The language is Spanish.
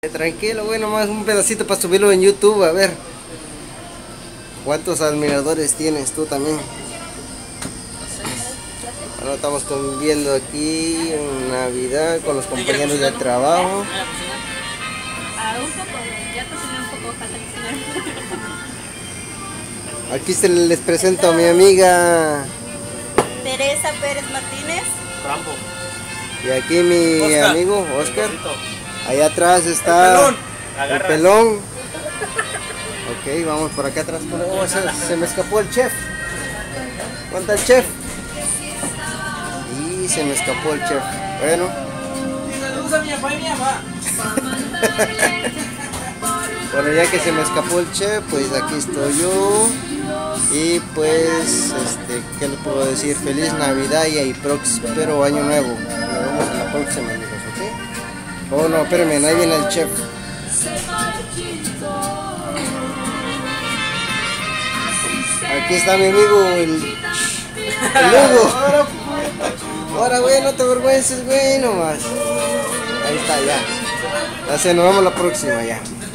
Tranquilo, güey, nomás un pedacito para subirlo en YouTube, a ver. ¿Cuántos admiradores tienes tú también? Bueno, estamos conviviendo aquí en Navidad con los compañeros de trabajo. Un poco, ya cociné un poco, falta cocinar. Aquí les presento a mi amiga Teresa Pérez Martínez. Rambo. y aquí mi Oscar. amigo Oscar. Allá atrás está el pelón. Ok, vamos por acá atrás. Oh, se me escapó el chef. ¿Cuánto el chef? Y se me escapó el chef. Bueno. Bueno, ya que se me escapó el chef, pues aquí estoy yo. Y pues, ¿qué le puedo decir? Feliz Navidad y próspero año nuevo. Nos vemos en la próxima, amigos, ¿ok? Oh, no, espérenme, ahí viene el chef. Aquí está mi amigo, el Hugo. Ahora, güey, no te avergüences, güey, nomás. Ahí está, ya. Ya se nos vemos la próxima, ya.